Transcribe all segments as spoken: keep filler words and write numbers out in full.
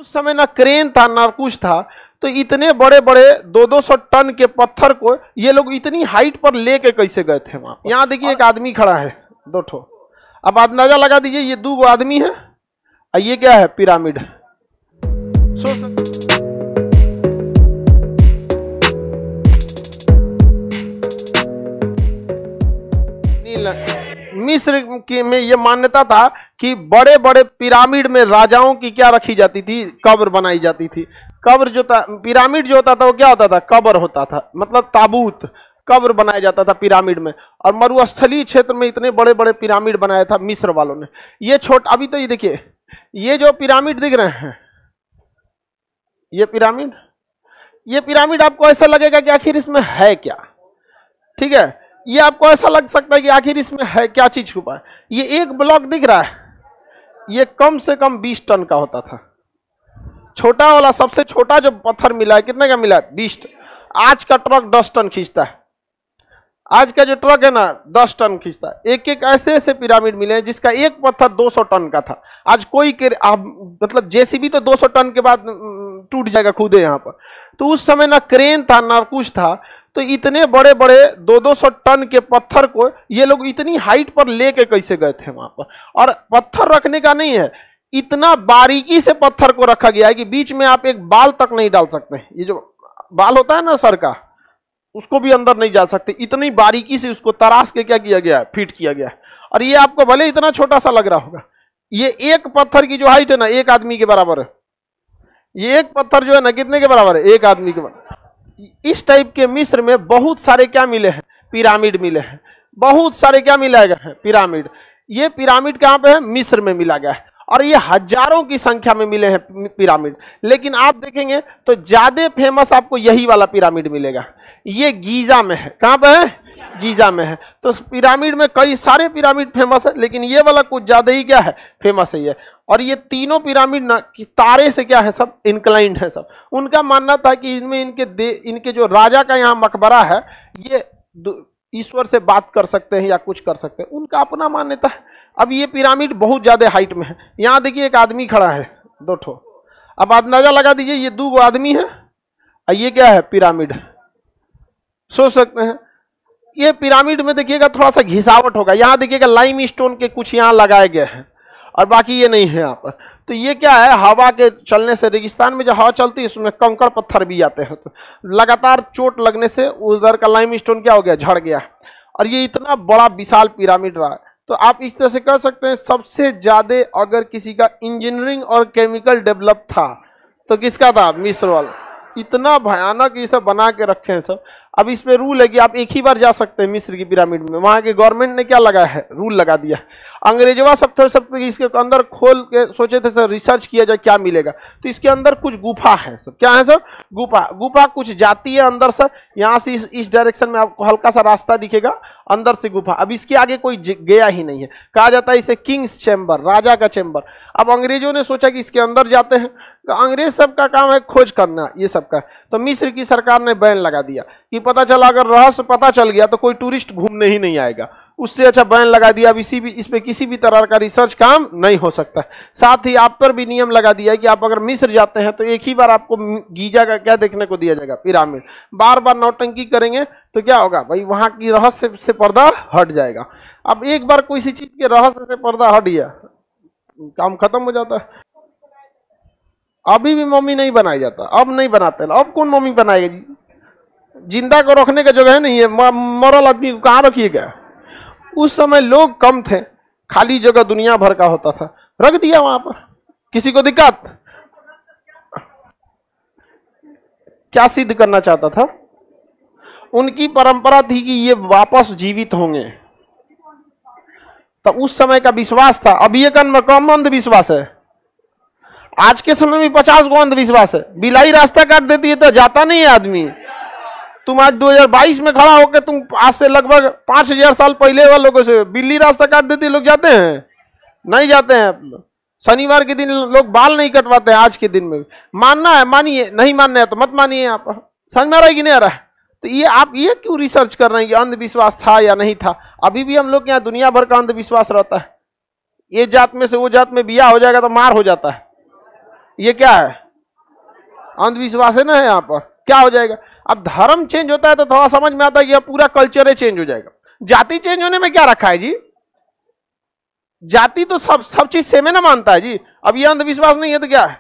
उस समय ना क्रेन था ना कुछ था, तो इतने बड़े बड़े दो दो सौ टन के पत्थर को ये लोग इतनी हाइट पर लेके कैसे गए थे वहां पर। यहाँ देखिए एक आदमी खड़ा है, दो ठो। अब अंदाजा लगा दीजिए ये दो गो आदमी है और ये क्या है, पिरामिड। सोच मिस्र की में ये मान्यता था कि बड़े बड़े पिरामिड में राजाओं की क्या रखी जाती थी, कब्र बनाई जाती थी। कब्र जो था, पिरामिड जो होता था वो क्या होता था, कब्र होता था, मतलब ताबूत, कब्र बनाया जाता था पिरामिड में। और मरुस्थलीय क्षेत्र में इतने बड़े बड़े पिरामिड बनाया था मिस्र वालों ने। ये छोट अभी तो ये देखिए, ये जो पिरामिड दिख रहे हैं, ये पिरामिड, ये पिरामिड आपको ऐसा लगेगा कि आखिर इसमें है क्या, ठीक है। ये आपको ऐसा लग सकता है कि आखिर इसमें है क्या चीज छुपा है। ये एक ब्लॉक दिख रहा है, ये कम से कम बीस टन का होता था। छोटा वाला सबसे छोटा जो पत्थर मिला है, कितने का मिला है, बीस टन। आज का ट्रक दस टन खींचता है, आज का जो ट्रक है ना दस टन खींचता है। एक एक ऐसे ऐसे पिरामिड मिले हैं जिसका एक पत्थर दो सौ टन का था। आज कोई के आप मतलब जेसीबी तो दो सौ टन के बाद टूट जाएगा खुद यहाँ पर। तो उस समय ना क्रेन था ना कुछ था, तो इतने बड़े बड़े दो दो सौ टन के पत्थर को ये लोग इतनी हाइट पर लेके कैसे गए थे वहां पर। और पत्थर रखने का नहीं है, इतना बारीकी से पत्थर को रखा गया है कि बीच में आप एक बाल तक नहीं डाल सकते। ये जो बाल होता है ना सर का, उसको भी अंदर नहीं डाल सकते। इतनी बारीकी से उसको तराश के क्या किया गया है, फिट किया गया है। और ये आपको भले इतना छोटा सा लग रहा होगा, ये एक पत्थर की जो हाइट है ना एक आदमी के बराबर है। ये एक पत्थर जो है ना कितने के बराबर है, एक आदमी के बराबर। इस टाइप के मिस्र में बहुत सारे क्या मिले हैं, पिरामिड मिले हैं। बहुत सारे क्या मिला है, पिरामिड। ये पिरामिड कहाँ पे है, मिस्र में मिला गया है। और ये हजारों की संख्या में मिले हैं पिरामिड। लेकिन आप देखेंगे तो ज्यादा फेमस आपको यही वाला पिरामिड मिलेगा। ये गीजा में है, कहाँ पे है, गीजा में है। तो पिरामिड में कई सारे पिरामिड फेमस है, लेकिन ये वाला कुछ ज्यादा ही क्या है, फेमस है ये। और ये तीनों पिरामिड ना कि तारे से क्या है, सब इंक्लाइंड है सब। उनका मानना था कि इनमें इनके दे इनके जो राजा का यहाँ मकबरा है, ये ईश्वर से बात कर सकते हैं या कुछ कर सकते हैं, उनका अपना मान्यता है। अब ये पिरामिड बहुत ज्यादा हाइट में है। यहाँ देखिए एक आदमी खड़ा है, दो ठो। अब अंदाजा लगा दीजिए ये दो गो आदमी है और ये क्या है, पिरामिड। सोच सकते हैं ये पिरामिड में देखिएगा थोड़ा सा घिसावट होगा। यहाँ देखिएगा लाइम स्टोन के कुछ यहाँ लगाए गए हैं और बाकी ये नहीं है यहाँ पर। तो ये क्या है, हवा के चलने से, रेगिस्तान में जो हवा चलती है उसमें कंकड़ पत्थर भी आते हैं, तो लगातार चोट लगने से उधर का लाइम स्टोन क्या हो गया, झड़ गया। और ये इतना बड़ा विशाल पिरामिड रहा है। तो आप इस तरह से कर सकते हैं, सबसे ज्यादा अगर किसी का इंजीनियरिंग और केमिकल डेवलप था तो किसका था, मिस्र वाला। इतना भयानक ये सब बना के रखे हैं सब। अब इस पे रूल है कि आप एक ही बार जा सकते हैं मिस्र की पिरामिड में। वहां के गवर्नमेंट ने क्या लगाया है, रूल लगा दिया। अंग्रेजवा सब थे सब इसके अंदर खोल के सोचे थे सर रिसर्च किया जाए क्या मिलेगा। तो इसके अंदर कुछ गुफा है सब, क्या है सर, गुफा। गुफा कुछ जाती है अंदर सर, यहाँ से इस, इस डायरेक्शन में आपको हल्का सा रास्ता दिखेगा, अंदर से गुफा। अब इसके आगे कोई गया ही नहीं है। कहा जाता है इसे किंग्स चैम्बर, राजा का चैम्बर। अब अंग्रेजों ने सोचा कि इसके अंदर जाते हैं, तो अंग्रेज सबका काम है खोज करना ये सबका। तो मिस्र की सरकार ने बैन लगा दिया कि पता चला अगर रहस्य पता चल गया तो कोई टूरिस्ट घूमने ही नहीं आएगा। उससे अच्छा बैन लगा दिया। अब इसी भी इस पे किसी भी तरह का रिसर्च काम नहीं हो सकता। साथ ही आप पर भी नियम लगा दिया है कि आप अगर मिस्र जाते हैं तो एक ही बार आपको गीजा का क्या देखने को दिया जाएगा, पिरामिड। बार बार नौटंकी करेंगे तो क्या होगा भाई, वहां की रहस्य से पर्दा हट जाएगा। अब एक बार कोई सी चीज के रहस्य से पर्दा हट गया, काम खत्म हो जाता है। अभी भी मम्मी नहीं बनाया जाता, अब नहीं बनाते। अब कौन मम्मी बनाएगा जी, जिंदा को रखने का जगह नहीं है, मरल आदमी को कहाँ रखिएगा। उस समय लोग कम थे, खाली जगह दुनिया भर का होता था, रख दिया वहां पर। किसी को दिक्कत, क्या सिद्ध करना चाहता था, उनकी परंपरा थी कि ये वापस जीवित होंगे। तो उस समय का विश्वास था। अब ये कम अंधविश्वास है। आज के समय में पचास गो अंधविश्वास है। बिलाई रास्ता काट देती है तो जाता नहीं है आदमी। तुम आज दो हज़ार बाईस में खड़ा होकर तुम आज से लगभग पांच हजार साल पहले वालों से बिल्ली रास्ता काट देती है, लोग जाते हैं, नहीं जाते हैं। शनिवार के दिन लोग बाल नहीं कटवाते हैं, आज के दिन में। मानना है मानिए, नहीं मानना है तो मत मानिए। आप समझ में आ रहा है कि नहीं आ रहा है। तो ये आप ये क्यों रिसर्च कर रहे हैं कि अंधविश्वास था या नहीं था। अभी भी हम लोग के यहाँ दुनिया भर का अंधविश्वास रहता है। ये जात में से वो जात में बिया हो जाएगा तो मार हो जाता है। ये क्या है? अंधविश्वास है ना यहाँ पर। क्या हो जाएगा? अब धर्म चेंज होता है तो थोड़ा समझ में आता है कि अब पूरा कल्चर ही चेंज हो जाएगा। जाति चेंज होने में क्या रखा है जी? जाति तो सब सब चीज सेम है ना मानता है जी। अब ये अंधविश्वास नहीं है तो क्या है?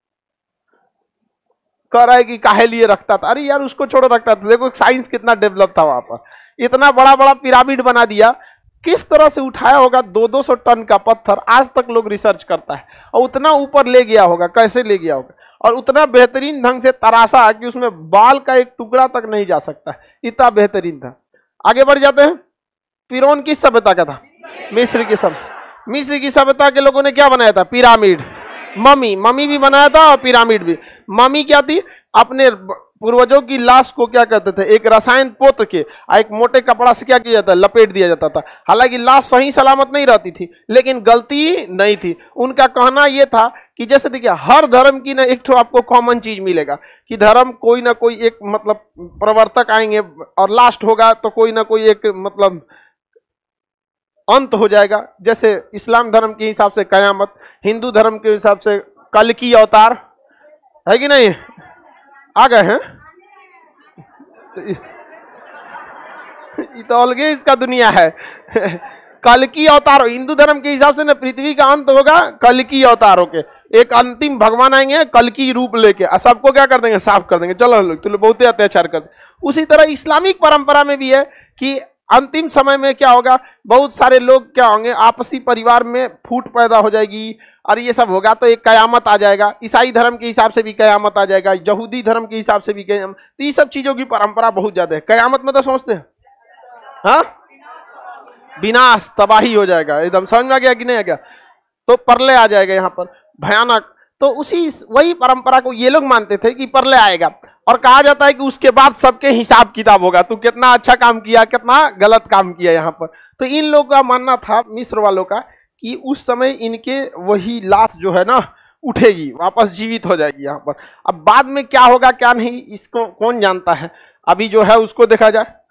कह रहा है कि काहे लिए रखता था। अरे यार उसको छोड़ो, रखता था। देखो साइंस कितना डेवलप था वहां पर, इतना बड़ा बड़ा पिरामिड बना दिया। किस तरह से उठाया होगा दो दो सौ टन का पत्थर, आज तक लोग रिसर्च करता है। और उतना ऊपर ले गया होगा, कैसे ले गया होगा, और उतना बेहतरीन ढंग से तराशा कि उसमें बाल का एक टुकड़ा तक नहीं जा सकता, इतना बेहतरीन था। आगे बढ़ जाते हैं। फिरौन किस सभ्यता का था? मिस्र की सभ्यता। मिस्र की सभ्यता के लोगों ने क्या बनाया था? Pyramid, mummy. मम्मी भी बनाया था और पिरामिड भी। मम्मी क्या थी? अपने पूर्वजों की लाश को क्या करते थे? एक रसायन पोत के एक मोटे कपड़ा से क्या किया जाता है? लपेट दिया जाता था। हालांकि लाश सही सलामत नहीं रहती थी, लेकिन गलती नहीं थी। उनका कहना यह था कि जैसे देखिए हर धर्म की ना एक तो आपको कॉमन चीज मिलेगा कि धर्म कोई ना कोई एक मतलब प्रवर्तक आएंगे और लास्ट होगा तो कोई ना कोई एक मतलब अंत हो जाएगा। जैसे इस्लाम धर्म के हिसाब से कयामत, हिंदू धर्म के हिसाब से कल की अवतार, है कि नहीं? आ गए हैं ये तो अलगे इसका दुनिया है। कल की अवतार हिंदू धर्म के हिसाब से ना पृथ्वी का अंत होगा कल की अवतारों के। एक अंतिम भगवान आएंगे कल की रूप लेके, सबको क्या कर देंगे? साफ कर देंगे। चलो लोग तो बहुत अत्याचार कर। उसी तरह इस्लामिक परंपरा में भी है कि अंतिम समय में क्या होगा? बहुत सारे लोग क्या होंगे? आपसी परिवार में फूट पैदा हो जाएगी और ये सब होगा तो एक कयामत आ जाएगा। ईसाई धर्म के हिसाब से भी कयामत आ जाएगा, यहूदी धर्म के हिसाब से भी कयामत। तो ये सब चीजों की परंपरा बहुत ज्यादा है। कयामत में तो समझते हैं हाँ, विनाश, तबाही हो जाएगा एकदम। समझ में आ गया कि नहीं आ गया? तो प्रलय आ जाएगा यहाँ पर, भयानक। तो उसी वही परंपरा को ये लोग मानते थे कि प्रलय आएगा और कहा जाता है कि उसके बाद सबके हिसाब किताब होगा, तू कितना अच्छा काम किया, कितना गलत काम किया यहाँ पर। तो इन लोगों का मानना था, मिस्र वालों का, कि उस समय इनके वही लाश जो है ना उठेगी, वापस जीवित हो जाएगी यहाँ पर। अब बाद में क्या होगा क्या नहीं इसको कौन जानता है, अभी जो है उसको देखा जाए।